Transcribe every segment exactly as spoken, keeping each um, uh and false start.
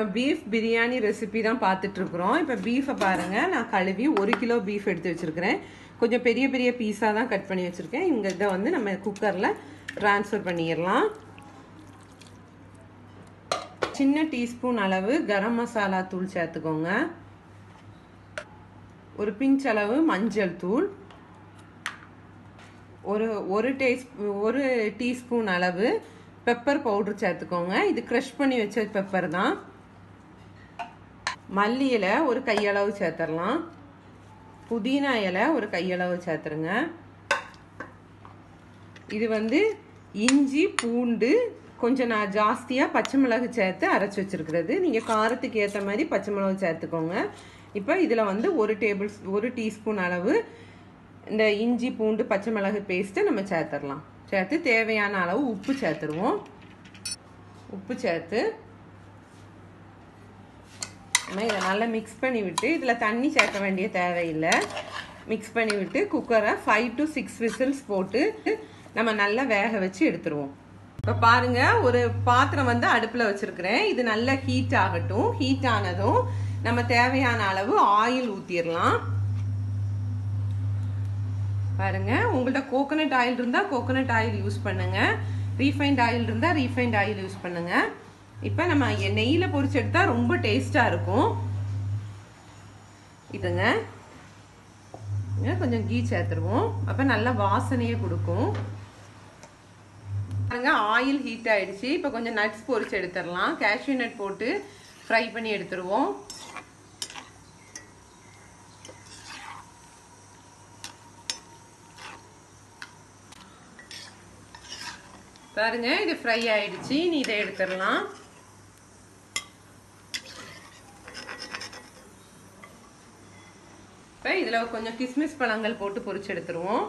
beef biryani recipe தான் பார்த்துட்டு இருக்கோம். இப்போ beef பாருங்க நான் கழுவி ஒரு கிலோ beef எடுத்து வச்சிருக்கேன். கொஞ்சம் பெரிய பெரிய பீஸா தான் கட் பண்ணி வச்சிருக்கேன். இங்க இத வந்து நம்ம குக்கர்ல ட்ரான்ஸ்ஃபர் பண்ணிரலாம். சின்ன டீஸ்பூன் அளவு கரம் மசாலா தூள் சேர்த்துக்கோங்க. ஒரு பிஞ்ச் அளவு மஞ்சள் தூள், ஒரு ஒரு டீஸ்பூ ஒரு டீஸ்பூன் அளவு பெப்பர் பவுடர் சேர்த்துக்கோங்க. இது க்ரஷ் பண்ணி வச்ச பெப்பர் தான். மல்லி இலை ஒரு கையளவு சேர்த்துடலாம். புதினா இலை ஒரு கையளவு சேர்த்துருங்க. இது வந்து இஞ்சி பூண்டு கொஞ்சம் நான் ஜாஸ்தியாக பச்சை மிளகு சேர்த்து அரைச்சி வச்சிருக்கிறது. நீங்கள் காரத்துக்கு ஏற்ற மாதிரி பச்சை மிளகு சேர்த்துக்கோங்க. இப்போ இதில் வந்து ஒரு டேபிள் ஒரு டீஸ்பூன் அளவு இந்த இஞ்சி பூண்டு பச்சை மிளகு பேஸ்ட்டு நம்ம சேர்த்துடலாம். சேர்த்து தேவையான அளவு உப்பு சேர்த்துருவோம். உப்பு சேர்த்து நம்ம இதை நல்லா மிக்ஸ் பண்ணி விட்டு, இதில் தண்ணி சேர்க்க வேண்டிய தேவையில்லை. மிக்ஸ் பண்ணி விட்டு குக்கரை ஃபைவ் டு சிக்ஸ் விசில்ஸ் போட்டு நம்ம நல்லா வேக வச்சு எடுத்துருவோம். இப்போ பாருங்க, ஒரு பாத்திரம் வந்து அடுப்பில் வச்சிருக்கிறேன். இது நல்லா ஹீட் ஆகட்டும். ஹீட் ஆனதும் நம்ம தேவையான அளவு ஆயில் ஊற்றிடலாம். பாருங்க, உங்கள்ட்ட கோகனட் ஆயில் இருந்தால் கோகனட் ஆயில் யூஸ் பண்ணுங்க. ரீஃபைண்ட் ஆயில் இருந்தால் ரீஃபைண்ட் ஆயில் யூஸ் பண்ணுங்க. இப்போ நம்ம நெய்யில் பொரிச்சு எடுத்தா ரொம்ப டேஸ்டாக இருக்கும். இதுங்க கொஞ்சம் கீ சேர்த்துருவோம். அப்போ நல்லா வாசனையே கொடுக்கும். பாருங்க, ஆயில் ஹீட் ஆயிடுச்சு. இப்போ கொஞ்சம் நட்ஸ் பொரிச்சு எடுத்துடலாம். கேஷ்யூ நட் போட்டு ஃப்ரை பண்ணி எடுத்துருவோம். பாருங்க, இது ஃப்ரை ஆயிடுச்சு. நீ இதை எடுத்துடலாம். இப்போ இதில் கொஞ்சம் கிஸ்மிஸ் பழங்கள் போட்டு பொரிச்சு எடுத்துருவோம்.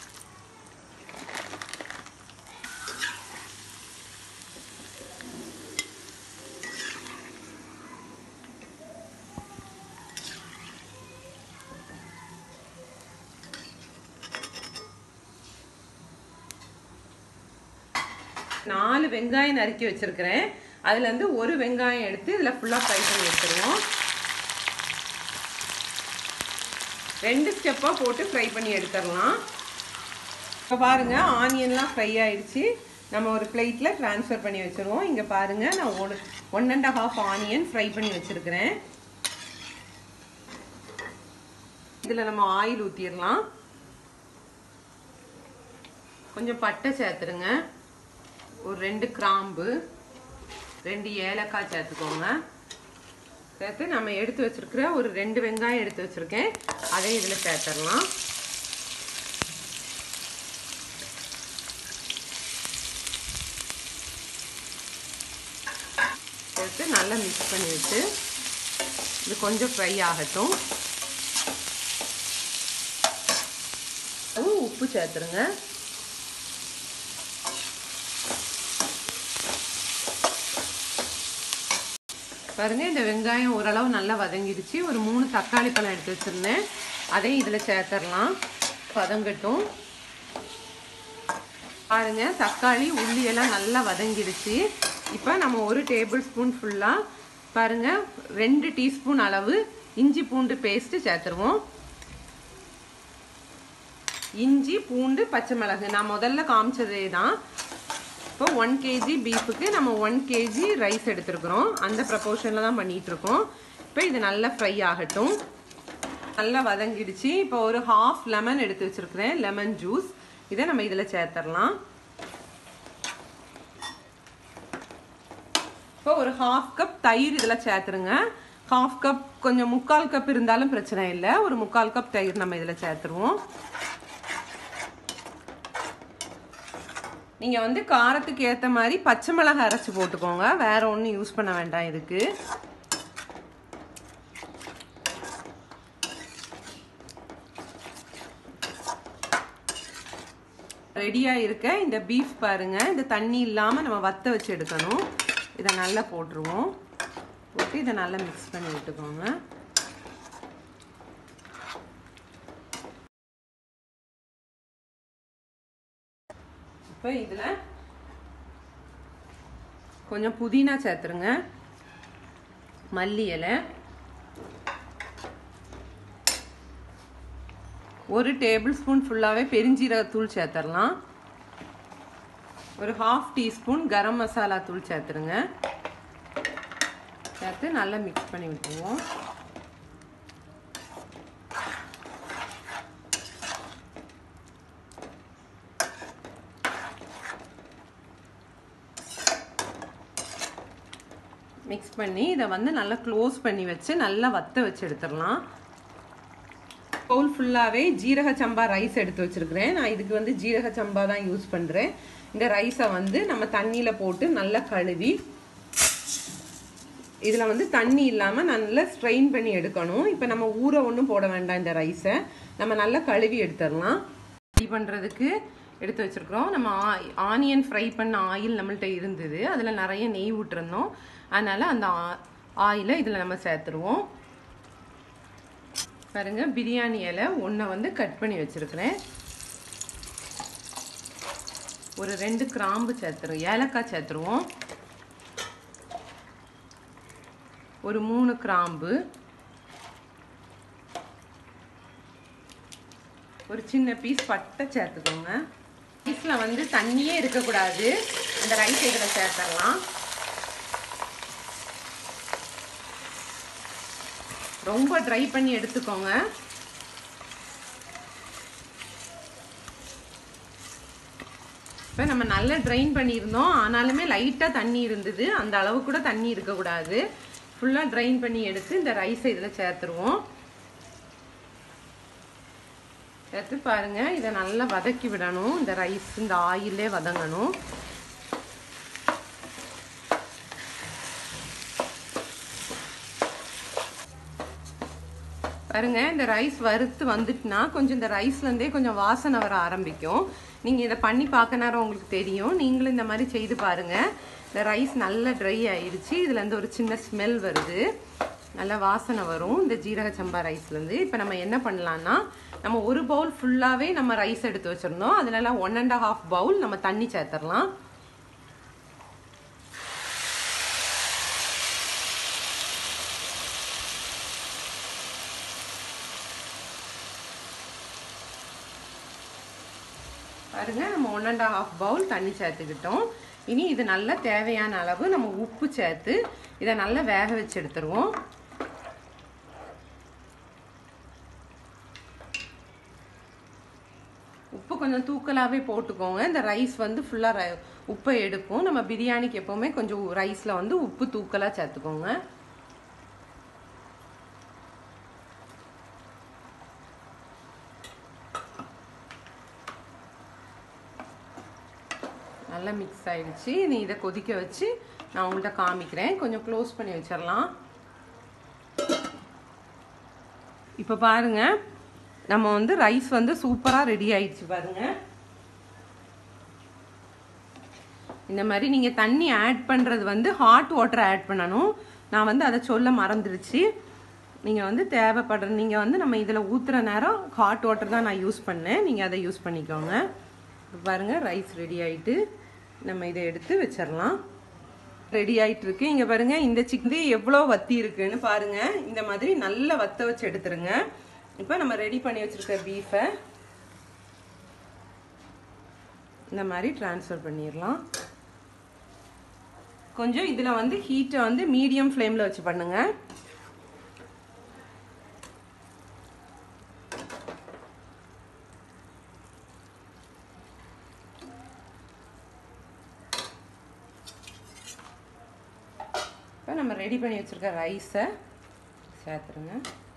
நாலு வெங்காயம் நறுக்கி வச்சிருக்கிறேன். அதுல இருந்து ஒரு வெங்காயம் எடுத்து இதுல ஃபுல்லா ஃப்ரை பண்ணி எடுத்துருவோம். ரெண்டு ஸ்டெப்பா போட்டு ஃப்ரை பண்ணி எடுத்துடலாம். இப்போ பாருங்க, ஆனியன்லாம் ஃப்ரை ஆயிடுச்சு. நம்ம ஒரு பிளேட்ல ட்ரான்ஸ்ஃபர் பண்ணி வச்சிருவோம். இங்க பாருங்க, நான் ஒரு one and half onion fry பண்ணி வச்சிருக்கிறேன். இதுல நம்ம ஆயில் ஊத்திடலாம். கொஞ்சம் பட்டை சேர்த்துருங்க. ஒரு ரெண்டு கிராம்பு, ரெண்டு ஏலக்காய் சேர்த்துக்கோங்க. சேர்த்து நம்ம எடுத்து வச்சிருக்கிற ஒரு ரெண்டு வெங்காயம் எடுத்து வச்சிருக்கேன். அதை இதில் சேர்த்துடலாம். சேர்த்து நல்லா மிக்ஸ் பண்ணி விட்டு இது கொஞ்சம் ஃப்ரை ஆகட்டும். உப்பு சேர்த்துருங்க. பாருங்க, இந்த வெங்காயம் ஓரளவு நல்லா வதங்கிடுச்சு. ஒரு மூணு தக்காளி பழம் எடுத்து வச்சிருந்தேன். அதையும் இதில் சேர்த்துடலாம். வதங்கட்டும். பாருங்க, தக்காளி உள்ளி எல்லாம் நல்லா வதங்கிடுச்சு. இப்போ நம்ம ஒரு டேபிள் ஸ்பூன் ஃபுல்லாக பாருங்க ரெண்டு டீஸ்பூன் அளவு இஞ்சி பூண்டு பேஸ்ட்டு சேர்த்துருவோம். இஞ்சி பூண்டு பச்சை மிளகு நான் முதல்ல காமிச்சதே தான். இப்போ ஒன் கேஜி பீஃபுக்கு நம்ம ஒன் கேஜி ரைஸ் எடுத்துருக்குறோம். அந்த ப்ரப்போர்ஷனில் தான் பண்ணிகிட்டு இருக்கோம். இப்போ இது நல்லா ஃப்ரை ஆகட்டும். நல்லா வதங்கிடுச்சு. இப்போ ஒரு ஹாஃப் லெமன் எடுத்து வச்சுருக்கிறேன், லெமன் ஜூஸ். இதை நம்ம இதில் சேர்த்துடலாம். இப்போ ஒரு ஹாஃப் கப் தயிர் இதில் சேர்த்துருங்க. ஹாஃப் கப் கொஞ்சம் முக்கால் கப் இருந்தாலும் பிரச்சனை இல்லை. ஒரு முக்கால் கப் தயிர் நம்ம இதில் சேர்த்துருவோம். நீங்கள் வந்து காரத்துக்கு ஏற்ற மாதிரி பச்சை மிளகாய் அரைச்சி போட்டுக்கோங்க. வேற ஒன்றும் யூஸ் பண்ண வேண்டாம் இதுக்கு. ரெடியாக இருக்க இந்த பீஃப் பாருங்க, இந்த தண்ணி இல்லாமல் நம்ம வத்த வச்சு எடுக்கணும். இதை நல்லா போட்டுருவோம். போட்டு இதை நல்லா மிக்ஸ் பண்ணி விட்டுக்கோங்க. இப்போ இதில் கொஞ்சம் புதினா சேர்த்துருங்க. மல்லி இலை, ஒரு டேபிள் ஸ்பூன் ஃபுல்லாகவே பெருஞ்சீரகத்தூள் சேர்த்துடலாம். ஒரு ஹாஃப் டீஸ்பூன் கரம் மசாலா தூள் சேர்த்துருங்க. சேர்த்து நல்லா மிக்ஸ் பண்ணி விட்டுருவோம். மிக்ஸ் பண்ணி இதை வந்து நல்லா க்ளோஸ் பண்ணி வச்சு நல்லா வத்த வச்சு எடுத்துடலாம். பவுல் ஃபுல்லாகவே ஜீரக சம்பா ரைஸ் எடுத்து வச்சுருக்கிறேன். நான் இதுக்கு வந்து ஜீரக சம்பா தான் யூஸ் பண்ணுறேன். இந்த ரைஸை வந்து நம்ம தண்ணியில் போட்டு நல்லா கழுவி, இதில் வந்து தண்ணி இல்லாமல் நல்லா ஸ்ட்ரெயின் பண்ணி எடுக்கணும். இப்போ நம்ம ஊற ஒன்றும் போட வேண்டாம். இந்த ரைஸை நம்ம நல்லா கழுவி எடுத்துடலாம். ஃப்ரை பண்ணுறதுக்கு எடுத்து வச்சுருக்குறோம். நம்ம ஆனியன் ஃப்ரை பண்ண ஆயில் நம்மள்கிட்ட இருந்தது, அதில் நிறைய நெய் விட்டுருந்தோம். அதனால் அந்த ஆயிலை இதில் நம்ம சேர்த்துருவோம். பாருங்க, பிரியாணி இலை ஒன்றை வந்து கட் பண்ணி வச்சுருக்கிறேன். ஒரு ரெண்டு கிராம்பு சேர்த்துருவோம், ஏலக்காய் சேர்த்துருவோம். ஒரு மூணு கிராம்பு, ஒரு சின்ன பீஸ் பட்டை சேர்த்துக்கோங்க. ரைஸில் வந்து தண்ணியே இருக்கக்கூடாது. அந்த ரைஸ் இதில் சேர்த்துடலாம். ரொம்ப ட்ரை பண்ணி எடுத்துக்கோங்க. இப்போ நம்ம நல்லா ட்ரைன் பண்ணியிருந்தோம், ஆனாலுமே லைட்டாக தண்ணி இருந்தது. அந்த அளவு கூட தண்ணி இருக்கக்கூடாது. ஃபுல்லாக ட்ரைன் பண்ணி எடுத்து இந்த ரைஸை இதில் சேர்த்துருவோம். சேர்த்து பாருங்க, இதை நல்லா வதக்கி விடணும். இந்த ரைஸ் இந்த ஆயிலே வதங்கணும். பாருங்க, இந்த ரைஸ் வறுத்து வந்துட்டுனா கொஞ்சம் இந்த ரைஸ்லேருந்தே கொஞ்சம் வாசனை வர ஆரம்பிக்கும். நீங்கள் இதை பண்ணி பார்க்க நேரம் உங்களுக்கு தெரியும். நீங்களும் இந்த மாதிரி செய்து பாருங்கள். இந்த ரைஸ் நல்லா ட்ரை ஆயிடுச்சு. இதுலேருந்து ஒரு சின்ன ஸ்மெல் வருது, நல்லா வாசனை வரும் இந்த ஜீரக சம்பா ரைஸ்லேருந்து. இப்போ நம்ம என்ன பண்ணலான்னா, நம்ம ஒரு பவுல் ஃபுல்லாகவே நம்ம ரைஸ் எடுத்து வச்சுருந்தோம். அதுலலாம் ஒன் அண்ட் ஹாஃப் பவுல் நம்ம தண்ணி சேர்த்துடலாம். பாருங்க, நம்ம ஒன் அண்ட் ஹாஃப் பவுல் தண்ணி சேர்த்துக்கிட்டோம். இனி இது நல்லா தேவையான அளவு நம்ம உப்பு சேர்த்து இதை நல்லா வேக வச்சு எடுத்துருவோம். உப்பு கொஞ்சம் தூக்கலாகவே போட்டுக்கோங்க. இந்த ரைஸ் வந்து ஃபுல்லாக உப்பை எடுக்கும். நம்ம பிரியாணிக்கு எப்போவுமே கொஞ்சம் ரைஸில் வந்து உப்பு தூக்கலாக சேர்த்துக்கோங்க. நல்லா மிக்ஸ் ஆயிடுச்சு. நீ இதை கொதிக்க வச்சு நான் உங்கள்கிட்ட காமிக்கிறேன். கொஞ்சம் க்ளோஸ் பண்ணி வச்சிடலாம். இப்போ பாருங்க, நம்ம வந்து ரைஸ் வந்து சூப்பராக ரெடி ஆயிடுச்சு. பாருங்க, இந்த மாதிரி நீங்கள் தண்ணி ஆட் பண்ணுறது வந்து ஹாட் வாட்டர் ஆட் பண்ணணும். நான் வந்து அதை சொல்ல மறந்துடுச்சு. நீங்கள் வந்து தேவைப்படுற நீங்கள் வந்து நம்ம இதில் ஊற்றுற நேரம் ஹாட் வாட்டர் தான் நான் யூஸ் பண்ணேன். நீங்கள் அதை யூஸ் பண்ணிக்கோங்க. இப்போ பாருங்கள், ரைஸ் ரெடி ஆகிட்டு நம்ம இதை எடுத்து வச்சிடலாம். ரெடி ஆகிட்டு இருக்கு. இங்கே பாருங்கள், இந்த சிக்கன் எவ்வளோ வத்தி இருக்குன்னு பாருங்கள். இந்த மாதிரி நல்லா வத்த வச்சு எடுத்துருங்க. இப்போ நம்ம ரெடி பண்ணி வச்சுருக்க பீஃபை இந்த மாதிரி ட்ரான்ஸ்ஃபர் பண்ணிடலாம். கொஞ்சம் இதில் வந்து ஹீட்டை வந்து மீடியம் ஃப்ளேமில் வச்சு பண்ணுங்கள். இப்போ நம்ம ரெடி பண்ணி வச்சுருக்க ரைஸை சேர்த்துருங்க.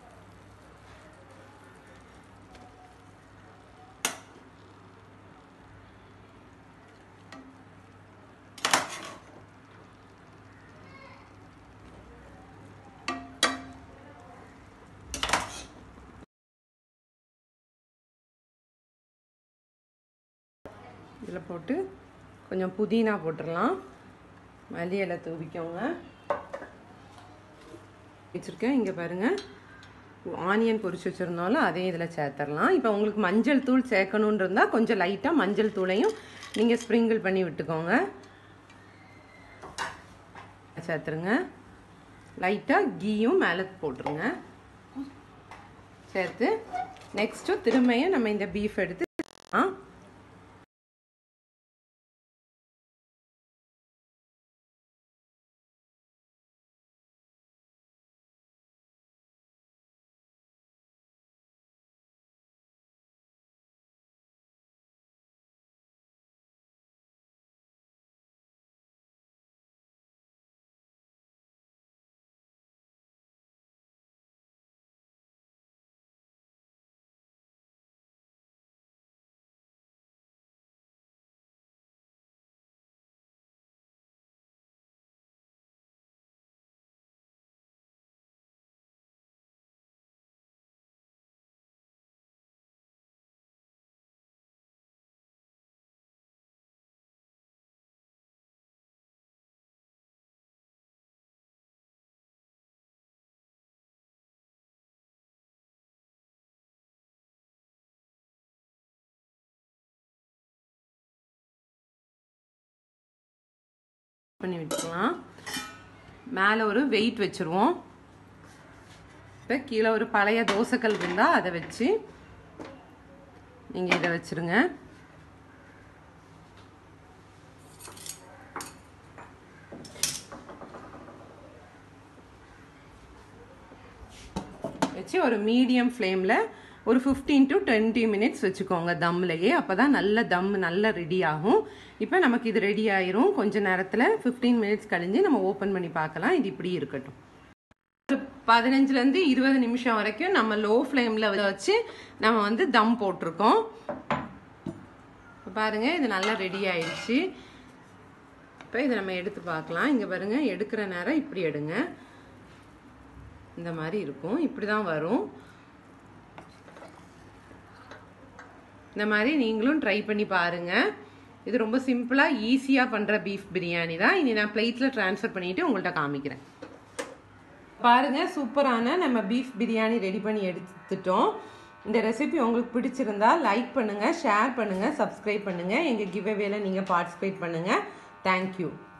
இதில் போட்டு கொஞ்சம் புதினா போட்டுடலாம். மல்லி இலை தூவிக்கோங்க. வச்சுருக்கேன். இங்கே பாருங்கள், ஆனியன் பொரிச்சு வச்சுருந்தாலும் அதே இதில் சேர்த்துடலாம். இப்போ உங்களுக்கு மஞ்சள் தூள் சேர்க்கணுன்னு இருந்தால் கொஞ்சம் லைட்டாக மஞ்சள் தூளையும் நீங்கள் ஸ்ப்ரிங்கிள் பண்ணி விட்டுக்கோங்க. சேர்த்துருங்க. லைட்டாக கீயும் மேலே போட்டுருங்க. சேர்த்து நெக்ஸ்ட்டு திரும்பியும் நம்ம இந்த பீஃப் எடுத்து பண்ணி விட்டுக்கலாம். மேலே ஒரு வெயிட் வச்சுருவோம். இப்போ கீழே ஒரு பழைய தோசைக்கல் இருந்தால் அதை வச்சு நீங்கள் இதை வச்சுருங்க. வச்சு ஒரு மீடியம் ஃப்ளேமில் ஒரு ஃபிஃப்டீன் டு டுவெண்ட்டி மினிட்ஸ் வச்சுக்கோங்க தம்லையே. அப்போ தான் நல்ல தம் நல்லா ரெடி ஆகும். இப்போ நமக்கு இது ரெடி ஆயிரும். கொஞ்சம் நேரத்தில் ஃபிஃப்டீன் மினிட்ஸ் கழிஞ்சு நம்ம ஓப்பன் பண்ணி பார்க்கலாம். இது இப்படி இருக்கட்டும். ஒரு பதினஞ்சுலேருந்து இருபது நிமிஷம் வரைக்கும் நம்ம லோ ஃப்ளேமில் வச்சு நம்ம வந்து தம் போட்டிருக்கோம். பாருங்கள், இது நல்லா ரெடி ஆயிடுச்சு. இப்போ இதை நம்ம எடுத்து பார்க்கலாம். இங்கே பாருங்கள், எடுக்கிற நேரம் இப்படி எடுங்க. இந்த மாதிரி இருக்கும். இப்படி தான் வரும். இந்த மாதிரி நீங்களும் ட்ரை பண்ணி பாருங்கள். இது ரொம்ப சிம்பிளாக ஈஸியாக பண்ணுற பீஃப் பிரியாணி தான். இனி நான் பிளேட்டில் ட்ரான்ஸ்ஃபர் பண்ணிவிட்டு உங்கள்கிட்ட காமிக்கிறேன். பாருங்கள், சூப்பரான நம்ம பீஃப் பிரியாணி ரெடி பண்ணி எடுத்துட்டோம். இந்த ரெசிபி உங்களுக்கு பிடிச்சிருந்தா லைக் பண்ணுங்கள், ஷேர் பண்ணுங்கள், சப்ஸ்கிரைப் பண்ணுங்கள். எங்கள் கிவ்அவேல நீங்கள் பார்ட்டிசிபேட் பண்ணுங்கள். தேங்க்யூ.